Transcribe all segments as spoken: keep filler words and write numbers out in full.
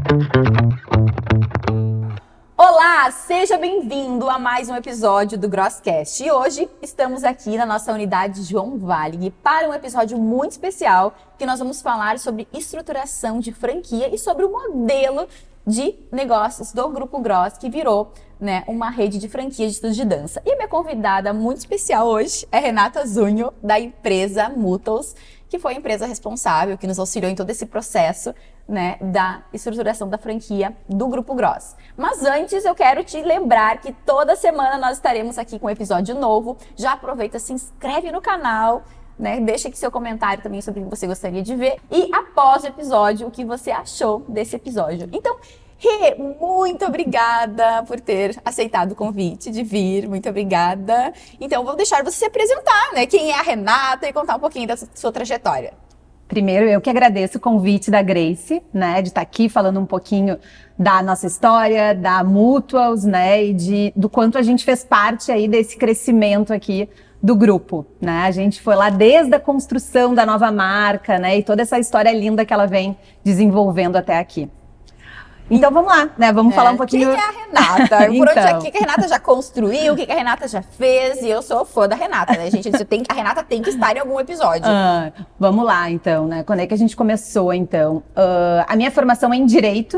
Olá, seja bem-vindo a mais um episódio do Grosscast. E hoje estamos aqui na nossa unidade João Valle para um episódio muito especial que nós vamos falar sobre estruturação de franquia e sobre o modelo de negócios do Grupo Gross, que virou, né, uma rede de franquias de estudos de dança. E a minha convidada muito especial hoje é Renata Zunho, da empresa Mutuals, que foi a empresa responsável, que nos auxiliou em todo esse processo, né, da estruturação da franquia do Grupo Gross. Mas antes eu quero te lembrar que toda semana nós estaremos aqui com um episódio novo. Já aproveita, se inscreve no canal, né, deixa aqui seu comentário também sobre o que você gostaria de ver. E após o episódio, o que você achou desse episódio. Então, Rê, muito obrigada por ter aceitado o convite de vir, muito obrigada. Então, vou deixar você se apresentar, né? Quem é a Renata e contar um pouquinho da sua trajetória. Primeiro, eu que agradeço o convite da Grace, né, de estar aqui falando um pouquinho da nossa história, da Mutuals, né, e de, do quanto a gente fez parte aí desse crescimento aqui do grupo, né? A gente foi lá desde a construção da nova marca, né, e toda essa história linda que ela vem desenvolvendo até aqui. Então vamos lá, né? Vamos é, falar um pouquinho. Quem é a Renata? Por então. onde, o que a Renata já construiu, o que a Renata já fez? E eu sou fã da Renata, né, gente? Tem, a Renata tem que estar em algum episódio. Ah, vamos lá, então, né? Quando é que a gente começou, então? Uh, a minha formação é em Direito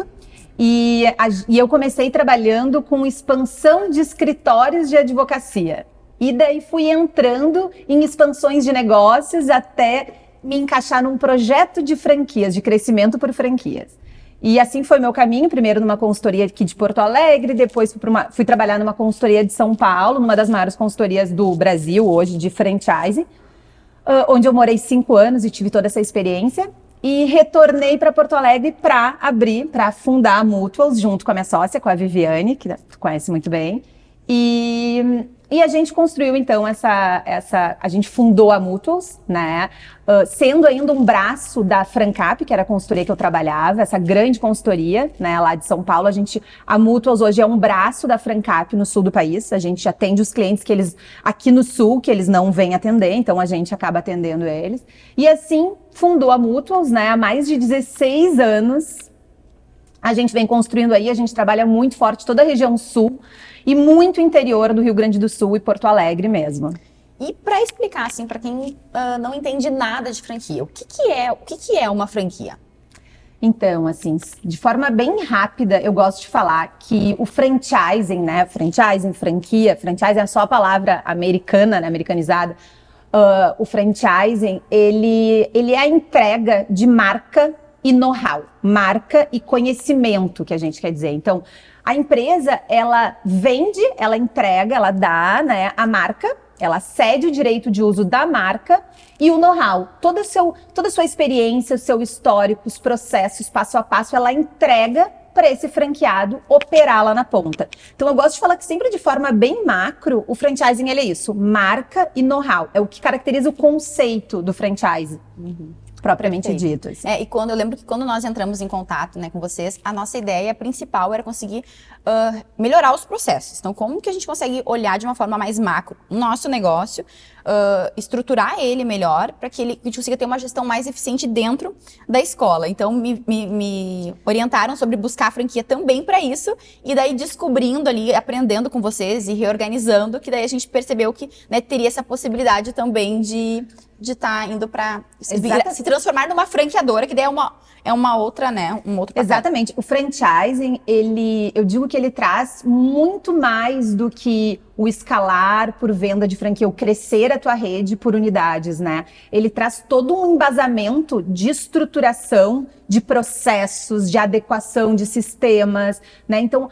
e, a, e eu comecei trabalhando com expansão de escritórios de advocacia. E daí fui entrando em expansões de negócios até me encaixar num projeto de franquias, de crescimento por franquias. E assim foi meu caminho, primeiro numa consultoria aqui de Porto Alegre, depois fui, uma, fui trabalhar numa consultoria de São Paulo, numa das maiores consultorias do Brasil hoje, de franchise, uh, onde eu morei cinco anos e tive toda essa experiência. E retornei para Porto Alegre para abrir, para fundar a Mutuals, junto com a minha sócia, com a Viviane, que tu conhece muito bem. E... E a gente construiu, então, essa, essa... A gente fundou a Mutuals, né? Uh, sendo ainda um braço da Francap, que era a consultoria que eu trabalhava, essa grande consultoria, né, lá de São Paulo. A gente... A Mutuals hoje é um braço da Francap no sul do país. A gente atende os clientes que eles... Aqui no sul, que eles não vêm atender, então a gente acaba atendendo eles. E assim, fundou a Mutuals, né? Há mais de dezesseis anos. A gente vem construindo aí, a gente trabalha muito forte toda a região sul, e muito interior do Rio Grande do Sul e Porto Alegre mesmo. E para explicar, assim, para quem uh, não entende nada de franquia, o que, que é, o que, que é uma franquia? Então, assim, de forma bem rápida, eu gosto de falar que o franchising, né, franchising, franquia, franchising é só a palavra americana, né, americanizada. Uh, o franchising, ele, ele é a entrega de marca e know-how, marca e conhecimento, que a gente quer dizer. Então, a empresa, ela vende, ela entrega, ela dá, né, a marca, ela cede o direito de uso da marca e o know-how. Toda, seu, toda a sua experiência, o seu histórico, os processos, passo a passo, ela entrega para esse franqueado operar lá na ponta. Então, eu gosto de falar que sempre de forma bem macro, o franchising, ele é isso, marca e know-how. É o que caracteriza o conceito do franchise. Uhum. Propriamente Perfeito. dito. Assim. É, e quando eu lembro que quando nós entramos em contato, né, com vocês, a nossa ideia principal era conseguir uh, melhorar os processos. Então, como que a gente consegue olhar de uma forma mais macro o nosso negócio, uh, estruturar ele melhor, para que ele, que a gente consiga ter uma gestão mais eficiente dentro da escola. Então, me, me, me orientaram sobre buscar a franquia também para isso, e daí descobrindo ali, aprendendo com vocês e reorganizando, que daí a gente percebeu que, né, teria essa possibilidade também de de estar tá indo para se, se transformar numa franqueadora, que daí é uma, é uma outra, né, um outro papel. Exatamente. O franchising, ele, eu digo que ele traz muito mais do que o escalar por venda de franquia, o crescer a tua rede por unidades, né? Ele traz todo um embasamento de estruturação, de processos, de adequação de sistemas, né? Então,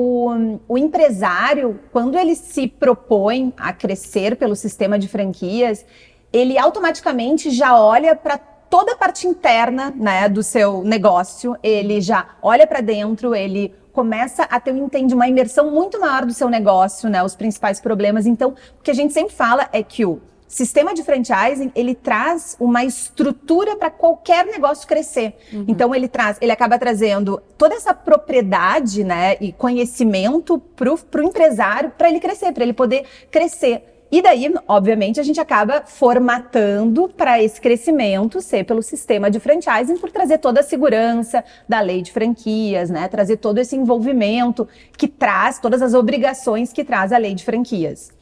o, o empresário, quando ele se propõe a crescer pelo sistema de franquias, ele automaticamente já olha para toda a parte interna, né, do seu negócio, ele já olha para dentro, ele começa a ter um entendimento, uma imersão muito maior do seu negócio, né, os principais problemas. Então, o que a gente sempre fala é que o sistema de franchising, ele traz uma estrutura para qualquer negócio crescer. Uhum. Então, ele traz, ele acaba trazendo toda essa propriedade, né, e conhecimento para o empresário, para ele crescer, para ele poder crescer. E daí, obviamente, a gente acaba formatando para esse crescimento ser pelo sistema de franchising, por trazer toda a segurança da lei de franquias, né? Trazer todo esse envolvimento que traz, todas as obrigações que traz a lei de franquias.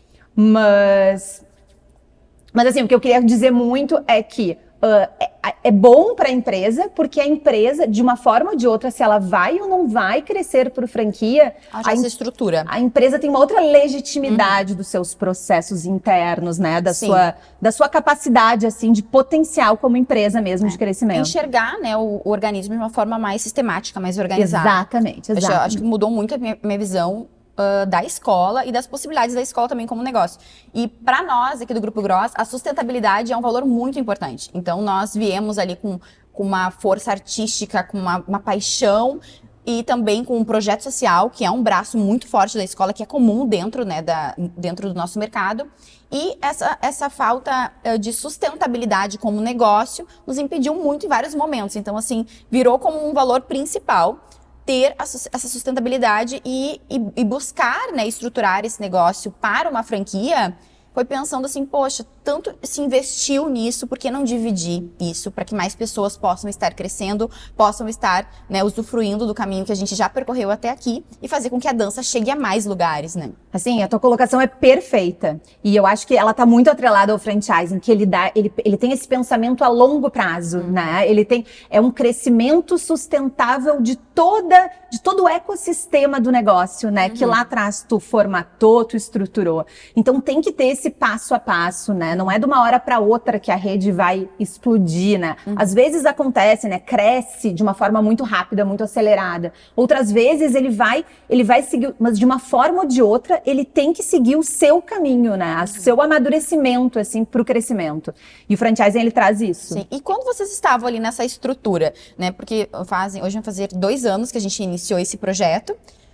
Mas, mas assim, o que eu queria dizer muito é que Uh, é, é bom para a empresa, porque a empresa, de uma forma ou de outra, se ela vai ou não vai crescer por franquia, a, essa estrutura. A empresa tem uma outra legitimidade uhum. dos seus processos internos, né? Da sua, da sua capacidade, assim, de potencial como empresa mesmo é. de crescimento. Enxergar, né, o, o organismo de uma forma mais sistemática, mais organizada. Exatamente, exatamente. Eu acho que mudou muito a minha, minha visão Uh, da escola e das possibilidades da escola também como negócio. E para nós aqui do Grupo Gross, a sustentabilidade é um valor muito importante. Então nós viemos ali com, com uma força artística, com uma, uma paixão e também com um projeto social, que é um braço muito forte da escola, que é comum dentro, né, da, dentro do nosso mercado. E essa, essa falta uh, de sustentabilidade como negócio nos impediu muito em vários momentos. Então, assim, virou como um valor principal ter essa sustentabilidade e, e, e buscar, né, estruturar esse negócio para uma franquia, foi pensando assim, poxa, tanto se investiu nisso, por que não dividir isso para que mais pessoas possam estar crescendo, possam estar, né, usufruindo do caminho que a gente já percorreu até aqui e fazer com que a dança chegue a mais lugares, né? Assim, a tua colocação é perfeita. E eu acho que ela tá muito atrelada ao franchising, que ele dá, ele, ele tem esse pensamento a longo prazo, hum. né? Ele tem, é um crescimento sustentável de toda, de todo o ecossistema do negócio, né? Uhum. Que lá atrás tu formatou, tu estruturou. Então tem que ter esse passo a passo, né? Não é de uma hora para outra que a rede vai explodir, né? Uhum. Às vezes acontece, né? Cresce de uma forma muito rápida, muito acelerada. Outras vezes ele vai, ele vai seguir, mas de uma forma ou de outra, ele tem que seguir o seu caminho, né? O seu amadurecimento, assim, para o crescimento. E o franchising, ele traz isso. Sim. E quando vocês estavam ali nessa estrutura, né? Porque fazem, hoje vão fazer dois anos que a gente iniciou esse projeto.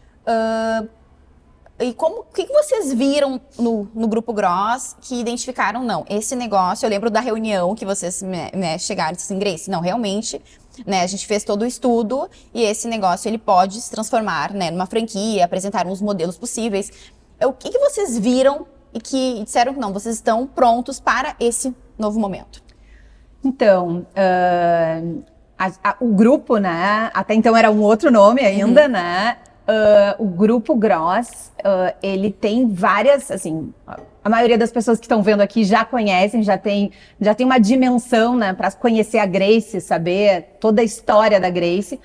Uh, e como, o que vocês viram no, no Grupo Gross que identificaram, não, esse negócio, eu lembro da reunião que vocês me, me chegaram e disseram assim, Grace, não, realmente, né, a gente fez todo o estudo e esse negócio, ele pode se transformar, né, numa franquia, apresentar uns modelos possíveis. O que, que vocês viram e que disseram que não, vocês estão prontos para esse novo momento? Então, uh, a, a, o grupo, né, até então era um outro nome ainda, uhum. né, Uh, o Grupo Gross, uh, ele tem várias, assim, a maioria das pessoas que estão vendo aqui já conhecem, já tem, já tem uma dimensão, né, para conhecer a Grace, saber toda a história da Grace,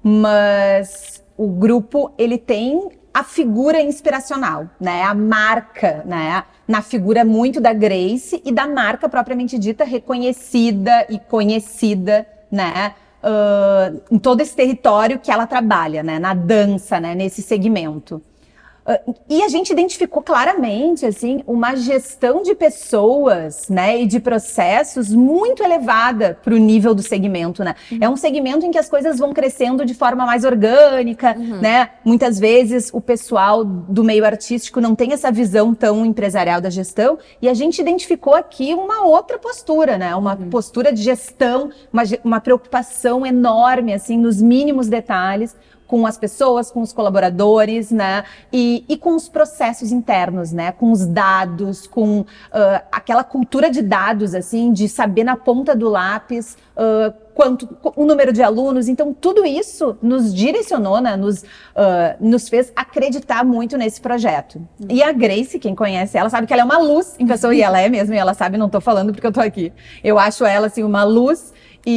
mas o grupo, ele tem a figura inspiracional, né, a marca, né, na figura muito da Grace e da marca propriamente dita, reconhecida e conhecida, né, Uh, em todo esse território que ela trabalha, né, na dança, né, nesse segmento. Uh, e a gente identificou claramente, assim, uma gestão de pessoas, né, e de processos muito elevada para o nível do segmento, né. Uhum. É um segmento em que as coisas vão crescendo de forma mais orgânica, uhum. né. Muitas vezes o pessoal do meio artístico não tem essa visão tão empresarial da gestão e a gente identificou aqui uma outra postura, né, uma uhum. postura de gestão, uma, uma preocupação enorme, assim, nos mínimos detalhes, com as pessoas, com os colaboradores, né, e, e com os processos internos, né, com os dados, com uh, aquela cultura de dados, assim, de saber na ponta do lápis uh, quanto, o número de alunos. Então, tudo isso nos direcionou, né, nos, uh, nos fez acreditar muito nesse projeto. Uhum. E a Grace, quem conhece ela, sabe que ela é uma luz em pessoa, e ela é mesmo, e ela sabe, não tô falando porque eu tô aqui. Eu acho ela, assim, uma luz.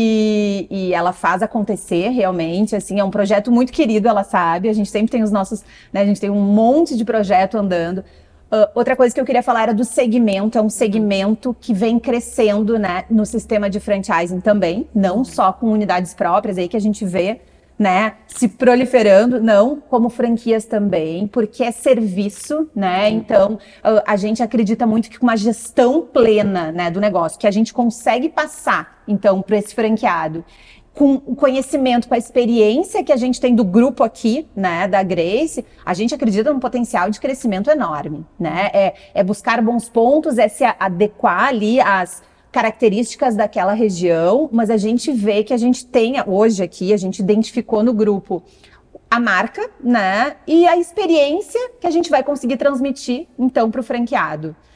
E, e ela faz acontecer realmente, assim, é um projeto muito querido, ela sabe, a gente sempre tem os nossos, né, a gente tem um monte de projeto andando. Uh, outra coisa que eu queria falar era do segmento, é um segmento que vem crescendo, né, no sistema de franchising também, não só com unidades próprias aí que a gente vê, né, se proliferando, não, como franquias também, porque é serviço, né, então uh, a gente acredita muito que com uma gestão plena, né, do negócio, que a gente consegue passar, então, para esse franqueado, com o conhecimento, com a experiência que a gente tem do grupo aqui, né, da Grace, a gente acredita num potencial de crescimento enorme, né, é, é buscar bons pontos, é se adequar ali às características daquela região, mas a gente vê que a gente tem, hoje aqui, a gente identificou no grupo a marca, né, e a experiência que a gente vai conseguir transmitir, então, para o franqueado.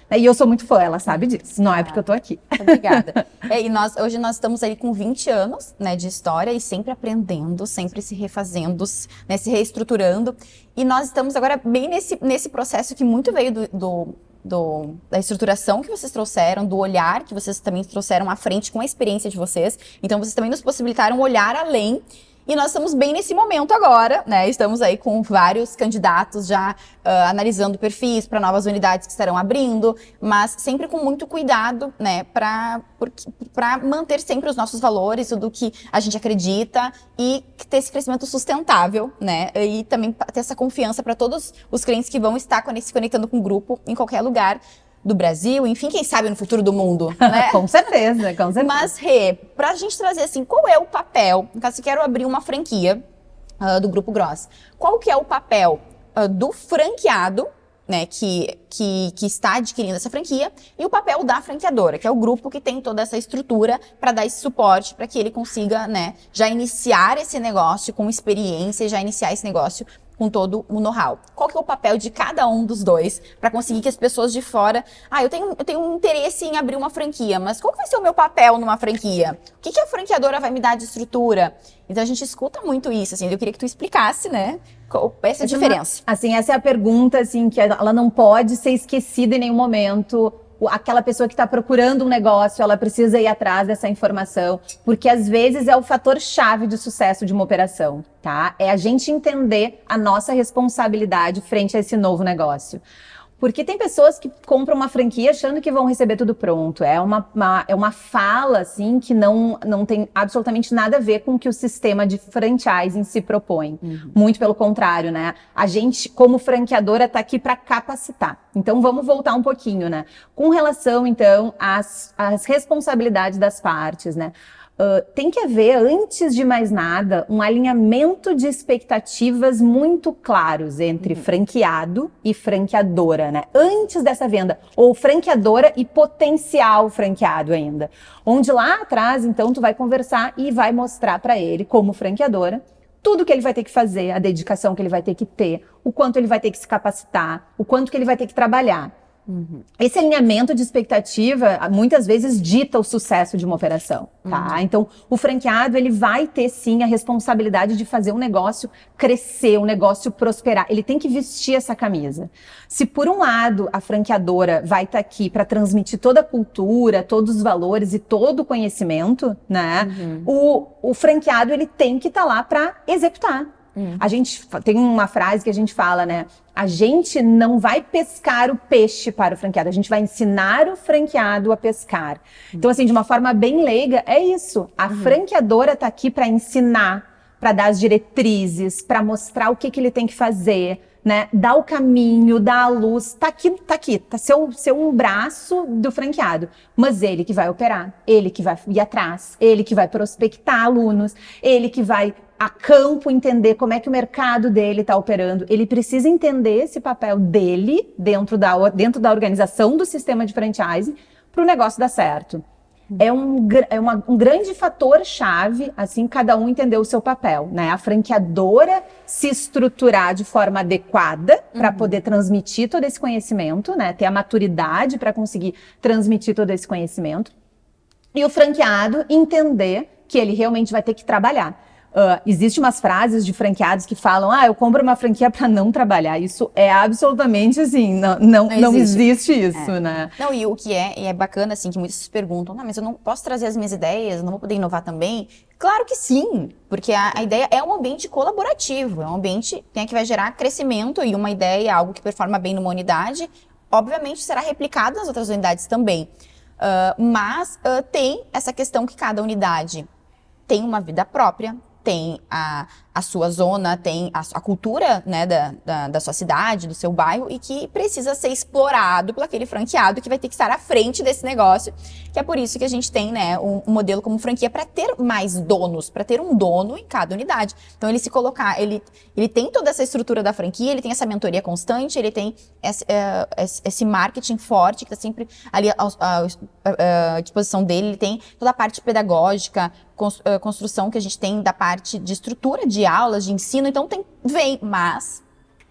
E eu sou muito fã, ela sabe disso, não é porque eu tô aqui. Obrigada. É, e nós, hoje nós estamos aí com vinte anos, né, de história e sempre aprendendo, sempre se refazendo, né, se reestruturando. E nós estamos agora bem nesse, nesse processo que muito veio do, do, do, da estruturação que vocês trouxeram, do olhar que vocês também trouxeram à frente com a experiência de vocês. Então, vocês também nos possibilitaram olhar além. E nós estamos bem nesse momento agora, né? Estamos aí com vários candidatos já uh, analisando perfis para novas unidades que estarão abrindo, mas sempre com muito cuidado, né? Para para manter sempre os nossos valores, tudo que a gente acredita e ter esse crescimento sustentável, né? E também ter essa confiança para todos os clientes que vão estar se conectando com o grupo em qualquer lugar do Brasil, enfim, quem sabe no futuro do mundo, né? Com certeza, com certeza. Mas, Rê, pra gente trazer assim, qual é o papel, no caso, se quero abrir uma franquia uh, do Grupo Gross, qual que é o papel uh, do franqueado, né, que, que, que está adquirindo essa franquia, e o papel da franqueadora, que é o grupo que tem toda essa estrutura para dar esse suporte, para que ele consiga, né, já iniciar esse negócio com experiência, já iniciar esse negócio com todo o know-how. Qual que é o papel de cada um dos dois para conseguir que as pessoas de fora... Ah, eu tenho, eu tenho um interesse em abrir uma franquia, mas qual que vai ser o meu papel numa franquia? O que, que a franqueadora vai me dar de estrutura? Então, a gente escuta muito isso, assim. Eu queria que tu explicasse, né? Qual essa é a diferença. Assim, essa é a pergunta, assim, que ela não pode ser esquecida em nenhum momento. Aquela pessoa que está procurando um negócio, ela precisa ir atrás dessa informação, porque às vezes é o fator chave de sucesso de uma operação, tá? É a gente entender a nossa responsabilidade frente a esse novo negócio. Porque tem pessoas que compram uma franquia achando que vão receber tudo pronto. É uma, uma, é uma fala, assim, que não, não tem absolutamente nada a ver com o que o sistema de franchising se propõe. Uhum. Muito pelo contrário, né? A gente, como franqueadora, tá aqui para capacitar. Então, vamos voltar um pouquinho, né? Com relação, então, às, às responsabilidades das partes, né? Uh, tem que haver, antes de mais nada, um alinhamento de expectativas muito claros entre uhum. franqueado e franqueadora, né? Antes dessa venda, ou franqueadora e potencial franqueado ainda. Onde lá atrás, então, tu vai conversar e vai mostrar para ele, como franqueadora, tudo que ele vai ter que fazer, a dedicação que ele vai ter que ter, o quanto ele vai ter que se capacitar, o quanto que ele vai ter que trabalhar. Uhum. Esse alinhamento de expectativa muitas vezes dita o sucesso de uma operação, tá? Uhum. Então, o franqueado, ele vai ter sim a responsabilidade de fazer um negócio crescer, um negócio prosperar. Ele tem que vestir essa camisa. Se por um lado a franqueadora vai estar aqui para transmitir toda a cultura, todos os valores e todo o conhecimento, né? Uhum. O, o franqueado, ele tem que estar lá para executar. Hum. A gente tem uma frase que a gente fala, né? A gente não vai pescar o peixe para o franqueado, a gente vai ensinar o franqueado a pescar. Hum. Então, assim, de uma forma bem leiga, é isso. A uhum. franqueadora tá aqui para ensinar, para dar as diretrizes, para mostrar o que, que ele tem que fazer, né? Dar o caminho, dar a luz. Tá aqui, tá aqui, tá seu, seu um braço do franqueado. Mas ele que vai operar, ele que vai ir atrás, ele que vai prospectar alunos, ele que vai a campo entender como é que o mercado dele está operando. Ele precisa entender esse papel dele dentro da, dentro da organização do sistema de franchising para o negócio dar certo. É, um, é uma, um grande fator-chave, assim, cada um entender o seu papel, né? A franqueadora se estruturar de forma adequada para uhum. poder transmitir todo esse conhecimento, né? Ter a maturidade para conseguir transmitir todo esse conhecimento. E o franqueado entender que ele realmente vai ter que trabalhar. Uh, Existem umas frases de franqueados que falam, ah, eu compro uma franquia para não trabalhar. Isso é absolutamente assim, não, não, não, não existe, existe isso, é. né? Não, e o que é, e é bacana, assim, que muitos se perguntam, não, mas eu não posso trazer as minhas ideias, não vou poder inovar também? Claro que sim, porque a, a ideia é um ambiente colaborativo, é um ambiente né, que vai gerar crescimento e uma ideia, algo que performa bem numa unidade, obviamente será replicado nas outras unidades também. Uh, mas uh, tem essa questão que cada unidade tem uma vida própria, tem a, a sua zona, tem a, a cultura né, da, da, da sua cidade, do seu bairro, e que precisa ser explorado por aquele franqueado que vai ter que estar à frente desse negócio, que é por isso que a gente tem né, um, um modelo como franquia para ter mais donos, para ter um dono em cada unidade. Então, ele se colocar, ele, ele tem toda essa estrutura da franquia, ele tem essa mentoria constante, ele tem esse, é, esse marketing forte que está sempre ali à, à, à disposição dele, ele tem toda a parte pedagógica, construção que a gente tem da parte de estrutura de aulas, de ensino, então tem, vem, mas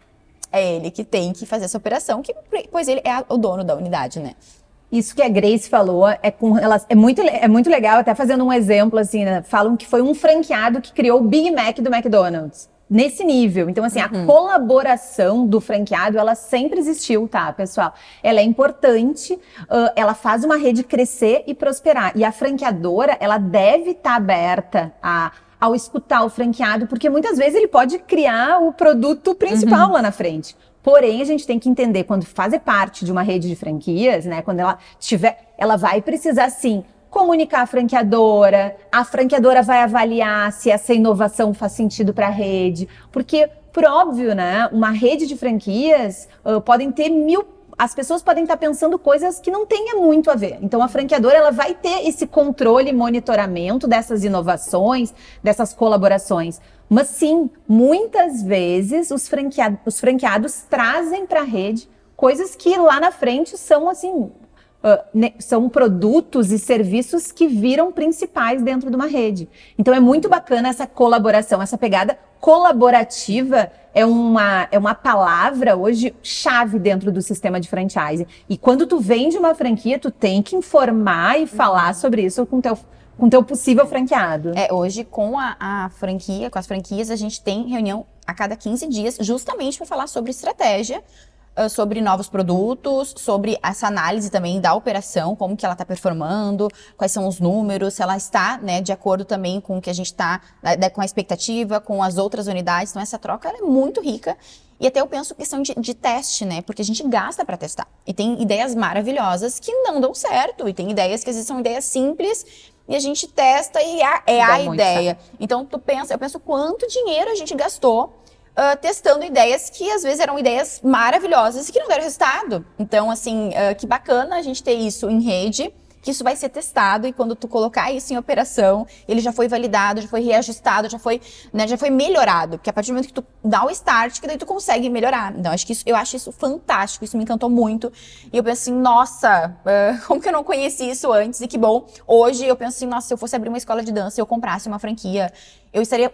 é ele que tem que fazer essa operação, que, pois ele é o dono da unidade, né? Isso que a Grace falou é, com, ela, é, muito, é muito legal, até fazendo um exemplo, assim, né? Falam que foi um franqueado que criou o Big Mac do McDonald's. Nesse nível. Então, assim, uhum. a colaboração do franqueado, ela sempre existiu, tá, pessoal? Ela é importante, uh, ela faz uma rede crescer e prosperar. E a franqueadora, ela deve estar tá aberta a... ao escutar o franqueado, porque muitas vezes ele pode criar o produto principal uhum. lá na frente. Porém, a gente tem que entender, quando fazer parte de uma rede de franquias, né, quando ela tiver, ela vai precisar, sim, comunicar a franqueadora, a franqueadora vai avaliar se essa inovação faz sentido para a rede, porque, por óbvio, né, uma rede de franquias uh, podem ter mil as pessoas podem estar pensando coisas que não tenham muito a ver. Então, a franqueadora, ela vai ter esse controle e monitoramento dessas inovações, dessas colaborações. Mas, sim, muitas vezes os franqueados, os franqueados trazem para a rede coisas que lá na frente são, assim, Uh, ne, são produtos e serviços que viram principais dentro de uma rede. Então é muito bacana essa colaboração, essa pegada colaborativa é uma, é uma palavra hoje chave dentro do sistema de franchise. E quando tu vende uma franquia, tu tem que informar e falar sobre isso com teu com teu possível franqueado. É, hoje com a, a franquia, com as franquias, a gente tem reunião a cada quinze dias, justamente para falar sobre estratégia, sobre novos produtos, sobre essa análise também da operação, como que ela está performando, quais são os números, se ela está, né, de acordo também com o que a gente está, né, com a expectativa, com as outras unidades. Então, essa troca ela é muito rica. E até eu penso questão de, de teste, né? Porque a gente gasta para testar. E tem ideias maravilhosas que não dão certo. E tem ideias que às vezes são ideias simples e a gente testa e é, é a ideia. Certo. Então, tu pensa, eu penso quanto dinheiro a gente gastou Uh, testando ideias que às vezes eram ideias maravilhosas e que não deram resultado. Então, assim, uh, que bacana a gente ter isso em rede, que isso vai ser testado e quando tu colocar isso em operação, ele já foi validado, já foi reajustado, já foi, né, já foi melhorado. Porque a partir do momento que tu dá o start, que daí tu consegue melhorar. Então, acho que isso, eu acho isso fantástico, isso me encantou muito. E eu penso assim, nossa, uh, como que eu não conheci isso antes? E que bom, hoje eu penso assim, nossa, se eu fosse abrir uma escola de dança e eu comprasse uma franquia, eu estaria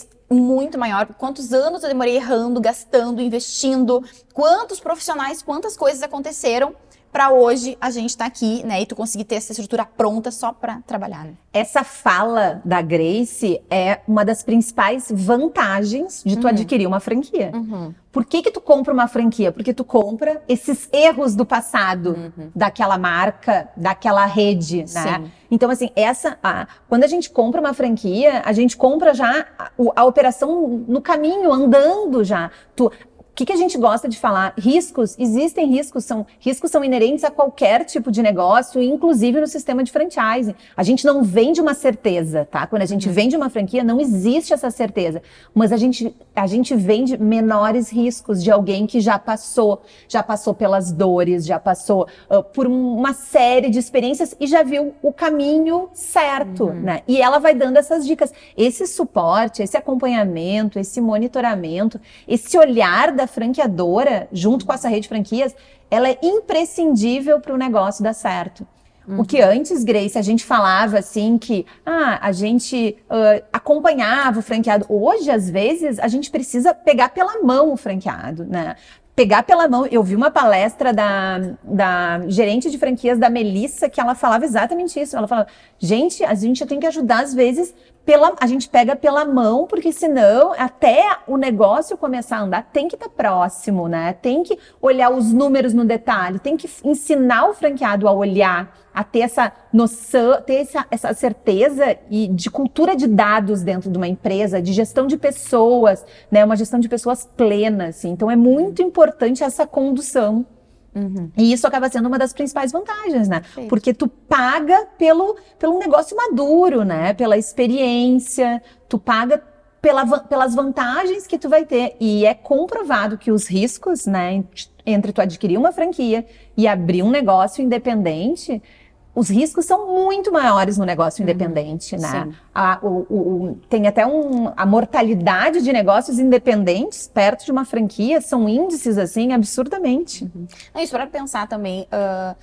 muito maior. Quantos anos eu demorei errando, gastando, investindo, quantos profissionais, quantas coisas aconteceram para hoje a gente tá aqui, né, e tu conseguir ter essa estrutura pronta só para trabalhar, né? Essa fala da Grace é uma das principais vantagens de tu uhum. adquirir uma franquia. Uhum. Por que que tu compra uma franquia? Porque tu compra esses erros do passado uhum. daquela marca, daquela rede, né? Sim. Então, assim, essa, a, quando a gente compra uma franquia, a gente compra já a, a operação no caminho, andando já. Tu, O que, que a gente gosta de falar? Riscos, existem riscos, são, riscos são inerentes a qualquer tipo de negócio, inclusive no sistema de franchising. A gente não vende uma certeza, tá? Quando a gente vende uma franquia, não existe essa certeza. Mas a gente, a gente vende menores riscos de alguém que já passou, já passou pelas dores, já passou uh, por uma série de experiências e já viu o caminho certo, uhum. né? E ela vai dando essas dicas. Esse suporte, esse acompanhamento, esse monitoramento, esse olhar da franqueadora, junto com essa rede de franquias, ela é imprescindível para o negócio dar certo. Uhum. O que antes, Grace, a gente falava assim que ah, a gente uh, acompanhava o franqueado. Hoje, às vezes, a gente precisa pegar pela mão o franqueado, né? Pegar pela mão. Eu vi uma palestra da, da gerente de franquias da Melissa, que ela falava exatamente isso. Ela falava, gente, a gente tem que ajudar, às vezes, pela, a gente pega pela mão, porque senão, até o negócio começar a andar, tem que estar próximo, né? Tem que olhar os números no detalhe, tem que ensinar o franqueado a olhar, a ter essa noção, ter essa, essa certeza e de cultura de dados dentro de uma empresa, de gestão de pessoas, né? Uma gestão de pessoas plena, assim. Então, é muito importante essa condução. Uhum. E isso acaba sendo uma das principais vantagens, né? Sim. Porque tu paga pelo, pelo negócio maduro, né? Pela experiência, tu paga pela, pelas vantagens que tu vai ter. E é comprovado que os riscos, né? Entre tu adquirir uma franquia e abrir um negócio independente, os riscos são muito maiores no negócio independente, uhum. né? A, o, o, tem até um, a mortalidade de negócios independentes perto de uma franquia, são índices, assim, absurdamente. Uhum. Não, isso para pensar também, uh,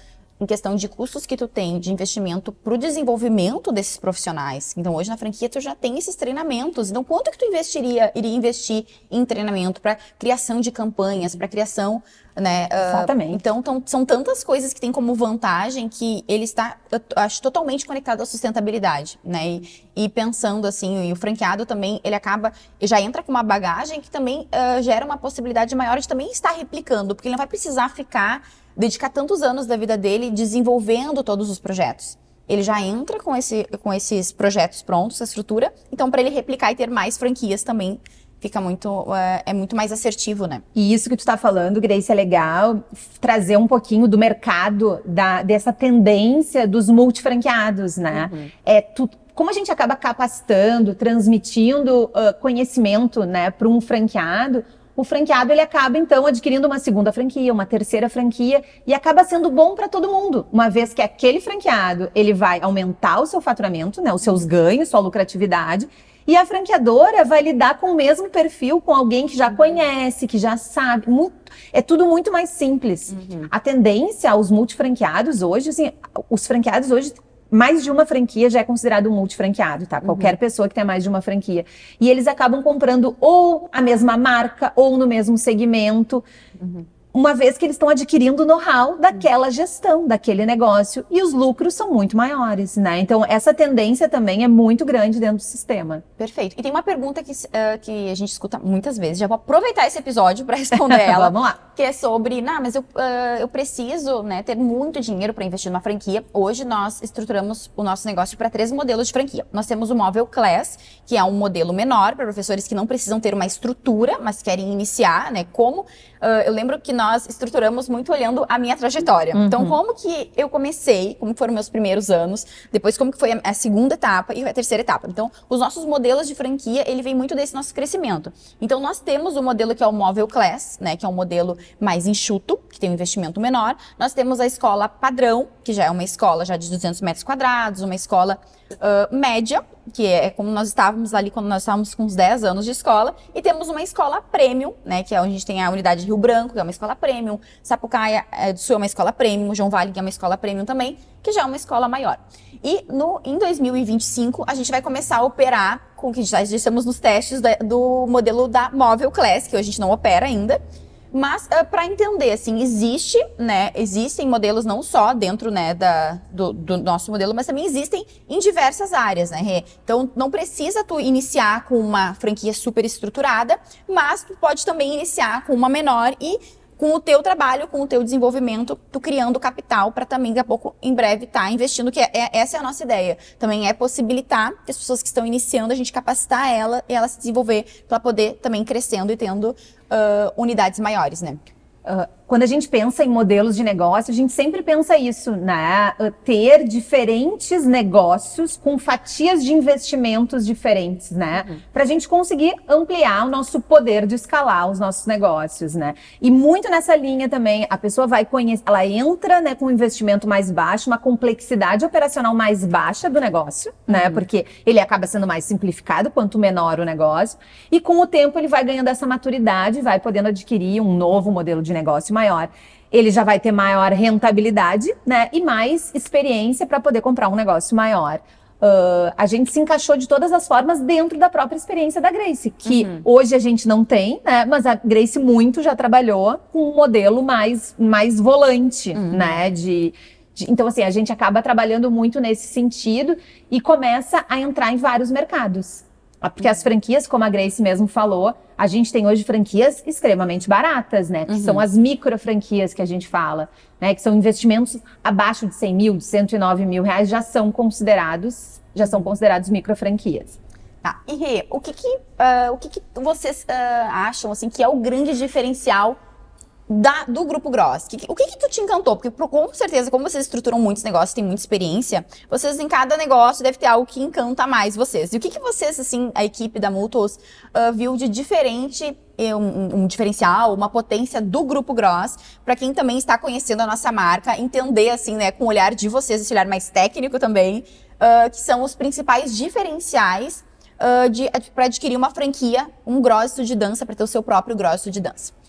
em questão de custos que tu tem de investimento para o desenvolvimento desses profissionais. Então, hoje na franquia tu já tem esses treinamentos. Então, quanto que tu investiria, iria investir em treinamento para criação de campanhas, para criação, né? Exatamente. Uh, então, tão, são tantas coisas que tem como vantagem que ele está, eu acho, totalmente conectado à sustentabilidade, né? E, e pensando assim, e o franqueado também, ele acaba, já entra com uma bagagem que também uh, gera uma possibilidade maior de também estar replicando, porque ele não vai precisar ficar dedicar tantos anos da vida dele desenvolvendo todos os projetos. Ele já entra com, esse, com esses projetos prontos, essa estrutura, então para ele replicar e ter mais franquias também fica muito, uh, é muito mais assertivo, né? E isso que tu tá falando, Grace, é legal trazer um pouquinho do mercado, da, dessa tendência dos multifranqueados, né? Uhum. É, tu, como a gente acaba capacitando, transmitindo uh, conhecimento, né, para um franqueado, o franqueado ele acaba então adquirindo uma segunda franquia, uma terceira franquia e acaba sendo bom para todo mundo, uma vez que aquele franqueado ele vai aumentar o seu faturamento, né, os seus ganhos, sua lucratividade, e a franqueadora vai lidar com o mesmo perfil com alguém que já conhece, que já sabe, muito, é tudo muito mais simples. Uhum. A tendência aos multifranqueados hoje, assim, os franqueados hoje mais de uma franquia já é considerado um multifranqueado, tá? Uhum. Qualquer pessoa que tenha mais de uma franquia. E eles acabam comprando ou a mesma marca ou no mesmo segmento, uhum. uma vez que eles estão adquirindo o know-how daquela gestão, daquele negócio. E os lucros são muito maiores, né? Então, essa tendência também é muito grande dentro do sistema. Perfeito. E tem uma pergunta que, uh, que a gente escuta muitas vezes. Já vou aproveitar esse episódio para responder ela. Vamos lá. Que é sobre, não, mas eu, uh, eu preciso, né, ter muito dinheiro para investir numa franquia. Hoje nós estruturamos o nosso negócio para três modelos de franquia. Nós temos o Móvel Class, que é um modelo menor para professores que não precisam ter uma estrutura, mas querem iniciar, né? Como, uh, eu lembro que nós estruturamos muito olhando a minha trajetória. Uhum. Então, como que eu comecei, como foram meus primeiros anos, depois como que foi a segunda etapa e a terceira etapa. Então, os nossos modelos de franquia, ele vem muito desse nosso crescimento. Então, nós temos o modelo que é o Móvel Class, né, que é um modelo mais enxuto, que tem um investimento menor. Nós temos a escola padrão, que já é uma escola já de duzentos metros quadrados, uma escola uh, média, que é como nós estávamos ali quando nós estávamos com uns dez anos de escola, e temos uma escola premium, né, que é onde a gente tem a unidade de Rio Branco, que é uma escola premium, Sapucaia do Sul é uma escola premium, João Vale, que é uma escola premium também, que já é uma escola maior. E no, em dois mil e vinte e cinco, a gente vai começar a operar, com que já estamos nos testes da, do modelo da Móvel Class, que hoje a gente não opera ainda. Mas, uh, para entender, assim, existe, né, existem modelos não só dentro, né, da, do, do nosso modelo, mas também existem em diversas áreas, né, Rê? Então, não precisa tu iniciar com uma franquia super estruturada, mas tu pode também iniciar com uma menor e com o teu trabalho, com o teu desenvolvimento, tu criando capital para também, daqui a pouco, em breve, estar tá investindo, que é, é, essa é a nossa ideia. Também é possibilitar que as pessoas que estão iniciando, a gente capacitar ela e ela se desenvolver para poder também crescendo e tendo uh, unidades maiores, né? Uh, quando a gente pensa em modelos de negócio, a gente sempre pensa isso, né? Uh, ter diferentes negócios com fatias de investimentos diferentes, né? Uhum. Para a gente conseguir ampliar o nosso poder de escalar os nossos negócios, né? E muito nessa linha também, a pessoa vai conhecer, ela entra, né, com um investimento mais baixo, uma complexidade operacional mais baixa do negócio, uhum. né? Porque ele acaba sendo mais simplificado quanto menor o negócio. E com o tempo ele vai ganhando essa maturidade, vai podendo adquirir um novo modelo de negócio maior. Ele já vai ter maior rentabilidade, né, e mais experiência para poder comprar um negócio maior. Uh, a gente se encaixou de todas as formas dentro da própria experiência da Grace, que uhum. hoje a gente não tem, né, mas a Grace muito já trabalhou com um modelo mais, mais volante, uhum. né, de, de... Então, assim, a gente acaba trabalhando muito nesse sentido e começa a entrar em vários mercados. Porque as franquias, como a Grace mesmo falou, a gente tem hoje franquias extremamente baratas, né? Que uhum. são as micro franquias que a gente fala, né? Que são investimentos abaixo de cem mil, de cento e nove mil reais, já são considerados, já são considerados micro franquias. Tá. E Rê, o que que, uh, o que, que vocês uh, acham, assim, que é o grande diferencial Da, do Grupo Gross? Que, o que que tu te encantou? Porque com certeza, como vocês estruturam muitos negócios, têm muita experiência, vocês em cada negócio deve ter algo que encanta mais vocês. E o que que vocês, assim, a equipe da Multos, uh, viu de diferente, um, um diferencial, uma potência do Grupo Gross, para quem também está conhecendo a nossa marca, entender, assim, né, com o olhar de vocês, esse olhar mais técnico também, uh, que são os principais diferenciais uh, para adquirir uma franquia, um Gross de dança, para ter o seu próprio Gross de dança?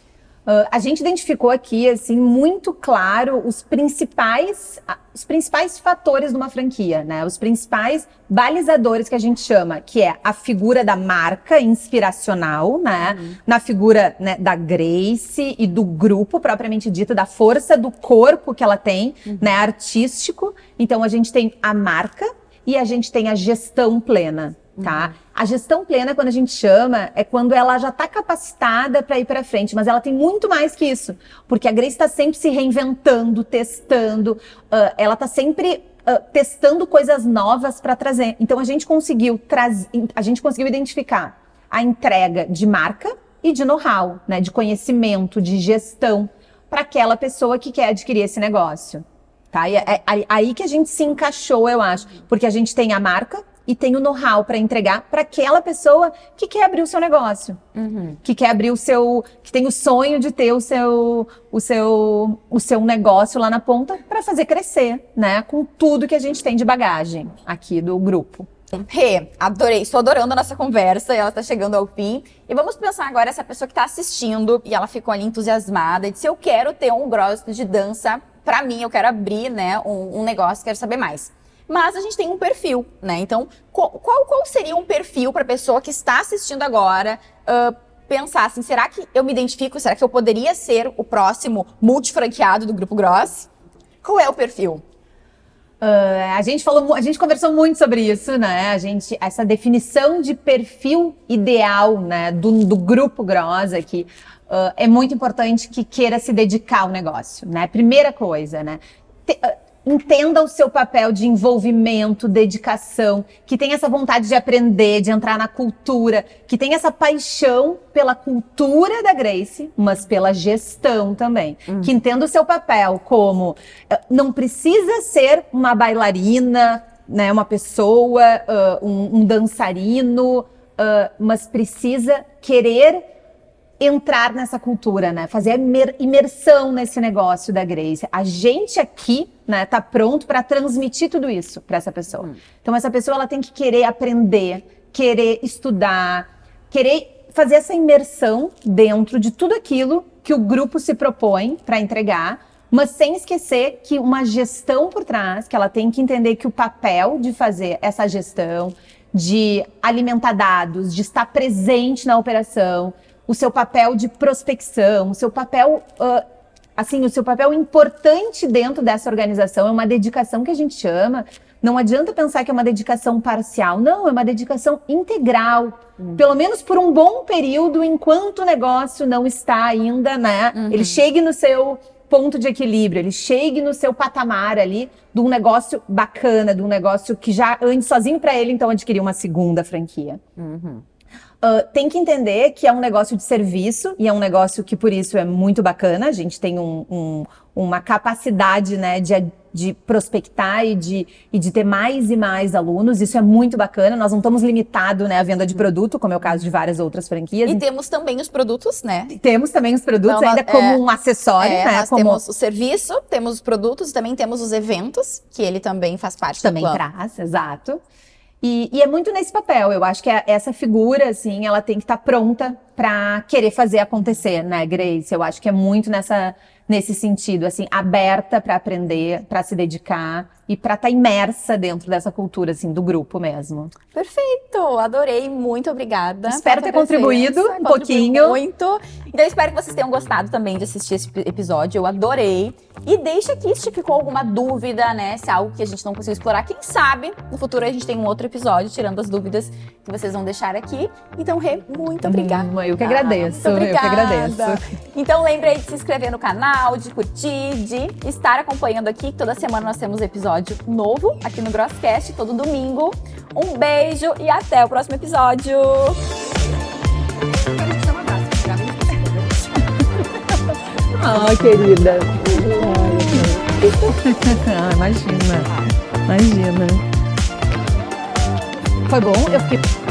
Uh, a gente identificou aqui, assim, muito claro os principais, os principais fatores de uma franquia, né? Os principais balizadores que a gente chama, que é a figura da marca inspiracional, né? Uhum. Na figura, né, da Grace e do grupo, propriamente dito, da força do corpo que ela tem, uhum. né? Artístico. Então, a gente tem a marca e a gente tem a gestão plena. Tá? Uhum. A gestão plena, quando a gente chama, é quando ela já está capacitada para ir para frente, mas ela tem muito mais que isso, porque a Grace está sempre se reinventando, testando, uh, ela está sempre uh, testando coisas novas para trazer. Então a gente conseguiu trazer, a gente conseguiu identificar a entrega de marca e de know-how, né, de conhecimento, de gestão para aquela pessoa que quer adquirir esse negócio. Tá? E é, é aí que a gente se encaixou, eu acho, porque a gente tem a marca e tem o know-how para entregar para aquela pessoa que quer abrir o seu negócio, uhum. que quer abrir o seu, que tem o sonho de ter o seu, o seu, o seu negócio lá na ponta para fazer crescer, né? Com tudo que a gente tem de bagagem aqui do grupo. Rê, adorei, estou adorando a nossa conversa, ela está chegando ao fim. E vamos pensar agora essa pessoa que está assistindo e ela ficou ali entusiasmada e disse: eu quero ter um gross de dança para mim, eu quero abrir, né, um, um negócio, quero saber mais. Mas a gente tem um perfil, né? Então, qual, qual seria um perfil para a pessoa que está assistindo agora uh, pensar assim, será que eu me identifico? Será que eu poderia ser o próximo multifranqueado do Grupo Gross? Qual é o perfil? Uh, a gente falou, a gente conversou muito sobre isso, né? A gente, essa definição de perfil ideal, né, do, do Grupo Gross aqui, uh, é muito importante que queira se dedicar ao negócio, né? Primeira coisa, né? Te, uh, Entenda o seu papel de envolvimento, dedicação, que tem essa vontade de aprender, de entrar na cultura, que tem essa paixão pela cultura da Grace, mas pela gestão também. Hum. Que entenda o seu papel como não precisa ser uma bailarina, né, uma pessoa, uh, um, um dançarino, uh, mas precisa querer entrar nessa cultura, né? Fazer a imersão nesse negócio da Grace. A gente aqui, né, tá pronto para transmitir tudo isso para essa pessoa. Hum. Então essa pessoa ela tem que querer aprender, querer estudar, querer fazer essa imersão dentro de tudo aquilo que o grupo se propõe para entregar, mas sem esquecer que uma gestão por trás, que ela tem que entender que o papel de fazer essa gestão, de alimentar dados, de estar presente na operação, o seu papel de prospecção, o seu papel, uh, assim, o seu papel importante dentro dessa organização é uma dedicação que a gente chama. Não adianta pensar que é uma dedicação parcial. Não, é uma dedicação integral. Uhum. Pelo menos por um bom período, enquanto o negócio não está ainda, né? Uhum. Ele chegue no seu ponto de equilíbrio, ele chegue no seu patamar ali de um negócio bacana, de um negócio que já ande sozinho para ele, então adquirir uma segunda franquia. Uhum. Uh, tem que entender que é um negócio de serviço e é um negócio que, por isso, é muito bacana. A gente tem um, um, uma capacidade, né, de, de prospectar e de, e de ter mais e mais alunos. Isso é muito bacana. Nós não estamos limitados, né, à venda de produto, como é o caso de várias outras franquias. E temos também os produtos, né? Temos também os produtos, então, ainda é, como um acessório, é, né? Nós como... temos o serviço, temos os produtos e também temos os eventos, que ele também faz parte também do plano. Também traz, exato. E, e é muito nesse papel, eu acho que a, essa figura, assim, ela tem que estar tá pronta para querer fazer acontecer, né, Grace? Eu acho que é muito nessa, nesse sentido, assim, aberta para aprender, para se dedicar e para estar tá imersa dentro dessa cultura, assim, do grupo mesmo. Perfeito! Adorei, muito obrigada. Espero ter contribuído um pouquinho. Muito. Então, espero que vocês tenham gostado também de assistir esse episódio, eu adorei. E deixa aqui se ficou alguma dúvida, né, se é algo que a gente não conseguiu explorar. Quem sabe, no futuro a gente tem um outro episódio, tirando as dúvidas que vocês vão deixar aqui. Então, Rê, muito obrigada. Hum, eu que agradeço, muito eu que agradeço. Então, lembre aí de se inscrever no canal, de curtir, de estar acompanhando aqui. Toda semana nós temos episódio novo aqui no Grosscast, todo domingo. Um beijo e até o próximo episódio! Ah, querida. Ah, imagina. Imagina. Foi bom? Eu fiquei...